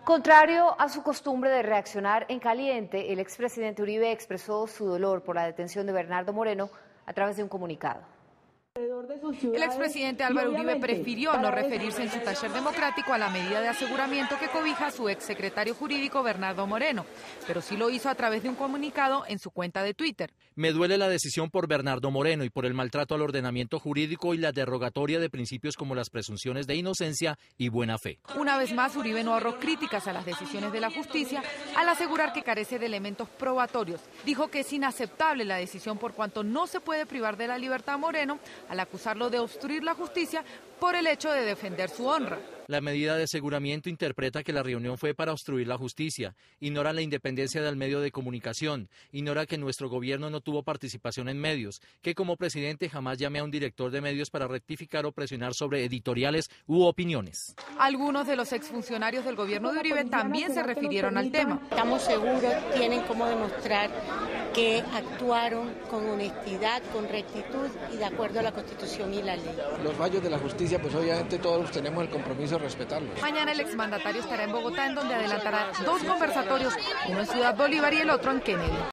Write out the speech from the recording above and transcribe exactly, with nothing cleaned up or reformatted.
Contrario a su costumbre de reaccionar en caliente, el expresidente Uribe expresó su dolor por la detención de Bernardo Moreno a través de un comunicado. El expresidente Álvaro Uribe prefirió no referirse en su taller democrático a la medida de aseguramiento que cobija a su exsecretario jurídico Bernardo Moreno, pero sí lo hizo a través de un comunicado en su cuenta de Twitter. Me duele la decisión por Bernardo Moreno y por el maltrato al ordenamiento jurídico y la derogatoria de principios como las presunciones de inocencia y buena fe. Una vez más, Uribe no ahorró críticas a las decisiones de la justicia al asegurar que carece de elementos probatorios. Dijo que es inaceptable la decisión por cuanto no se puede privar de la libertad a Moreno al acusarlo de obstruir la justicia por el hecho de defender su honra. La medida de aseguramiento interpreta que la reunión fue para obstruir la justicia, ignora la independencia del medio de comunicación, ignora que nuestro gobierno no tuvo participación en medios, que como presidente jamás llamé a un director de medios para rectificar o presionar sobre editoriales u opiniones. Algunos de los exfuncionarios del gobierno de Uribe también se refirieron al tema. Estamos seguros, tienen cómo demostrar que actuaron con honestidad, con rectitud y de acuerdo a la Constitución y la ley. Los fallos de la justicia, pues obviamente todos tenemos el compromiso de respetarlos. Mañana el exmandatario estará en Bogotá, en donde adelantará dos conversatorios, uno en Ciudad Bolívar y el otro en Kennedy.